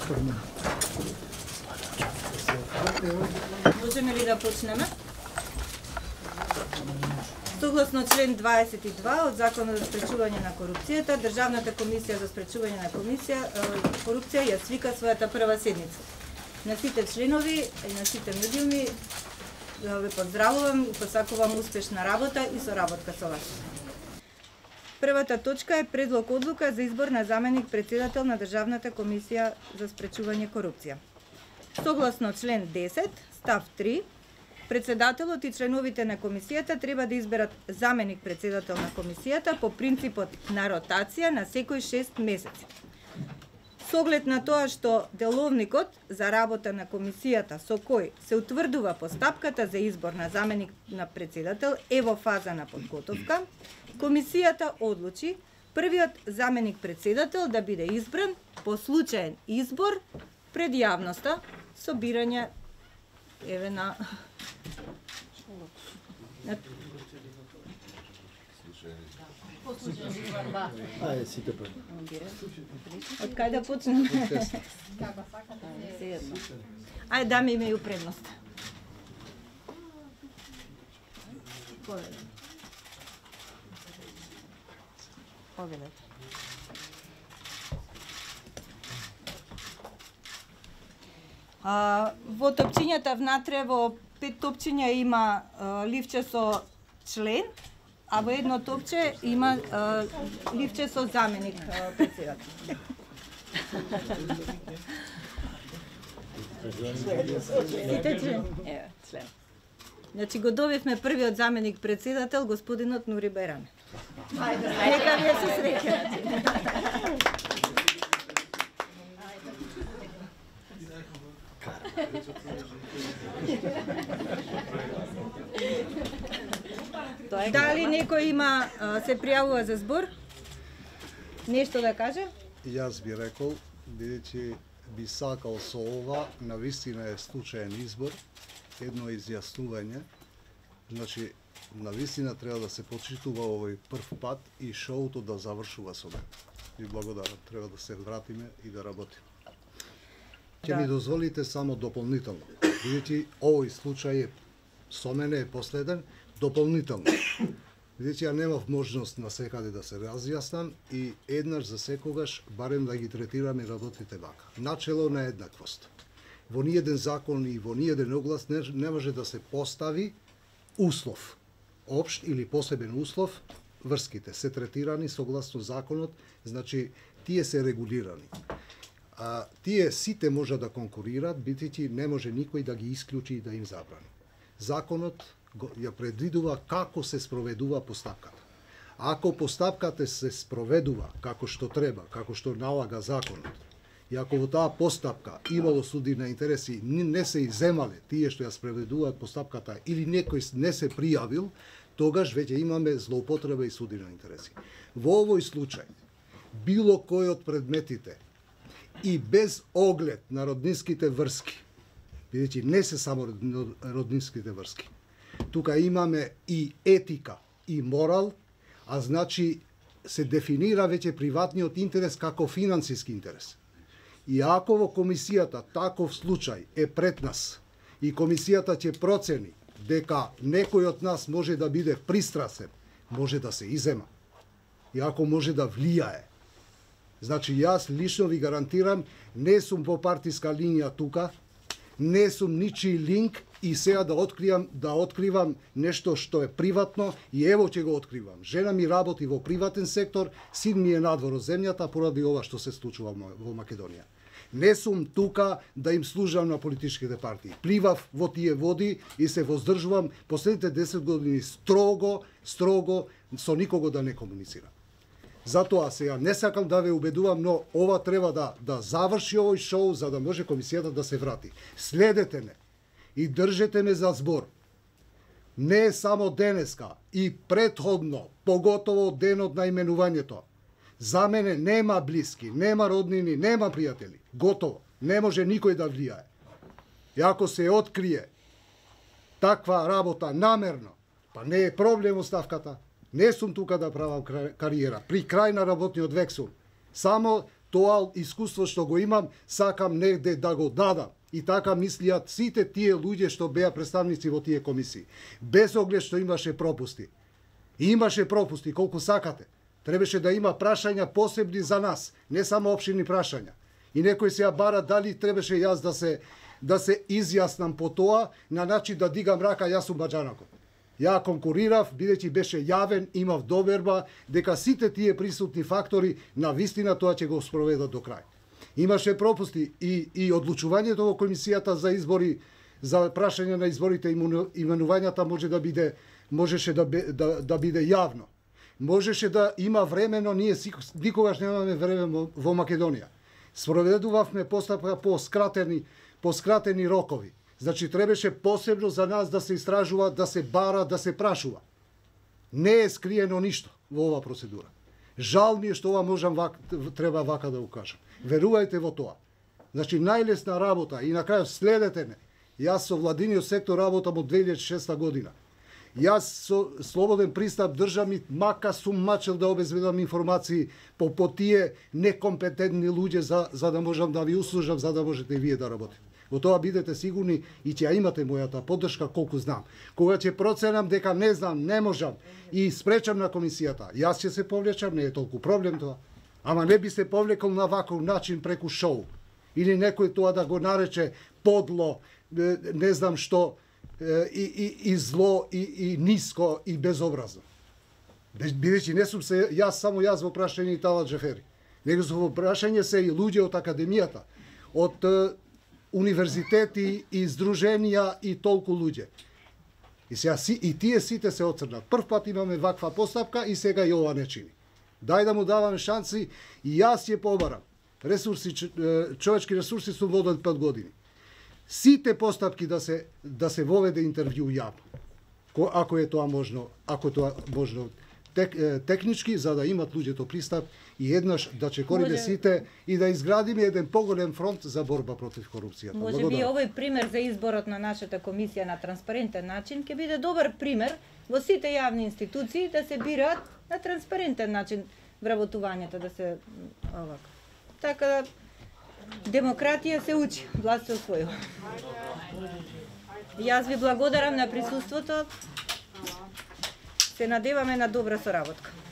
Можеме ли да почнеме? Согласно член 22 од Законот за спречување на корупцијата, Државната комисија за спречување на корупција ја свика својата прва седница. На сите членови и на сите медиуми ве поздравувам и посакувам успешна работа и соработка со вас. Првата точка е предлог одлука за избор на заменик председател на Државната комисија за спречување корупција. Согласно член 10, став 3, председателот и членовите на комисијата треба да изберат заменик председател на комисијата по принципот на ротација на секој 6 месеци. Со оглед на тоа што деловникот за работа на комисијата со кој се утврдува постапката за избор на заменик на председател е во фаза на подготовка, комисијата одлучи првиот заменик председател да биде избран по случаен избор пред јавноста со бирање на Од кај да почнем? Ајде, даме имеју предност. Поведете. Во топчињата внатре, во 5 топчиња има ливче со член, а во едно топче има ливче со заменик председател. Сите член? Ева, член. Значи го добивме првиот заменик председател, господинот Нури Беран. Нека вие се среќа. Дали некој има се пријавува за збор? Нешто да каже? Јас би рекол, бидејќи би сакал со ова, навистина е случаен избор, едно изјаснување, значи навистина треба да се почитува овој прв пат и шоуто да завршува со мене. Ви благодарам, треба да се вратиме и да работиме. Ќе ми дозволите само дополнително, бидејќи овој случај со мене е последен, дополнително. Бидејќи ја немав можност на секаде да се разјаснам и еднаш за секогаш барем да ги третираме работите вака. Начело на еднаквост. Во ниеден закон и во ниеден оглас не може да се постави услов, општ или посебен услов, врските се третирани согласно законот, значи тие се регулирани. Тие сите може да конкурираат, бидејќи не може никој да ги исклучи и да им забрани. Законот ја предвидува како се спроведува постапката. Ако постапката се спроведува како што треба, како што налага законот, и ако во таа постапка имало суди на интереси, не се иземале тие што ја спроведуваат постапката или некој не се пријавил, тогаш веќе имаме злоупотреба и суди на интереси. Во овој случај, било кој од предметите и без оглед на роднинските врски, бидејќи не се само роднинските врски, тука имаме и етика и морал, а значи се дефинира веќе приватниот интерес како финансиски интерес. И ако во комисијата таков случај е пред нас и комисијата ќе процени дека некој од нас може да биде пристрасен, може да се изема. И ако може да влијае. Значи јас лично ви гарантирам, не сум по партиска линија тука, не сум ничи линк и сега да откривам нешто што е приватно и ево ќе го откривам. Жена ми работи во приватен сектор, син ми е надвор од земјата поради ова што се случува во Македонија. Не сум тука да им служам на политичките партии. Пливав во тие води и се воздржувам последните 10 години строго со никого да не комуницирам. Затоа сега не сакам да ве убедувам, но ова треба да заврши овој шоу за да може комисијата да се врати. Следете ме и држете ме за збор. Не само денеска и претходно, поготово денот на именувањето. За мене нема блиски, нема роднини, нема пријатели. Готово. Не може никој да влијае. И ако се открие таква работа намерно, па не е проблем оставката. Не сум тука да правам кариера. При крај на работниот век сум. Само тоа искуство што го имам, сакам негде да го дадам. И така мислиат сите тие луѓе што беа представници во тие комисии. Без оглед што имаше пропусти. И имаше пропусти колку сакате. Требаше да има прашања посебни за нас, не само општини прашања. И некој се ја бара дали требаше јас да се изјаснам по тоа на начин да дигам рака, јас сум Баџанаков. Ја конкурирав, бидејќи беше јавен, имав доверба дека сите тие присутни фактори на вистина тоа ќе го спроведат до крај. Имаше пропусти и одлучувањето во комисијата за избори, за прашање на изборите, именувањата можеше да биде јавно. Можеше да има времено, ние никогаш немаме време во Македонија. Спроведувавме постапка по скратени рокови. Значи требаше посебно за нас да се истражува, да се бара, да се прашува. Не е скриено ништо во оваа процедура. Жал ми е што ова треба вака да го кажам. Верувајте во тоа. Значи најлесна работа и на крај следете ме. Јас со владиниот сектор работам од 2006 година. Јас со слободен пристап држам и мака сум мачел да обезбедам информации по тие некомпетентни луѓе за да можам да ви услужам, за да можете и вие да работите. Во тоа бидете сигурни и ќе ја имате мојата поддршка колку знам. Кога ќе проценам дека не знам, не можам и спречам на комисијата, јас ќе се повлечам, не е толку проблем тоа. Ама не би се повлекол на ваков начин преку шоу. Или некој тоа да го нарече подло, не знам што, и зло, и ниско, и безобразно. Бидејќи не сум се само јас во прашање и Талат Джефери. Него во прашање се и луѓе од академијата, од универзитети и здруженија и толку луѓе. И тие сите се оцрнат. Прв пат имаме ваква постапка и сега и ова не чини. Дај да му даваме шанси и јас ја побарам. Човечки ресурси сум воден 5 години. Сите постапки да се воведе интервју јавно. Ако е тоа можно, технички, за да имат луѓето пристап и еднаш да чекориме сите и да изградиме еден поголем фронт за борба против корупцијата. Може би овој пример за изборот на нашата комисија на транспарентен начин ќе биде добар пример во сите јавни институции да се бираат на транспарентен начин вработувањето, да се овака. Така да демократија се учи, власт се освојува. Јас ви благодарам на присуството. Се надеваме на добра соработка.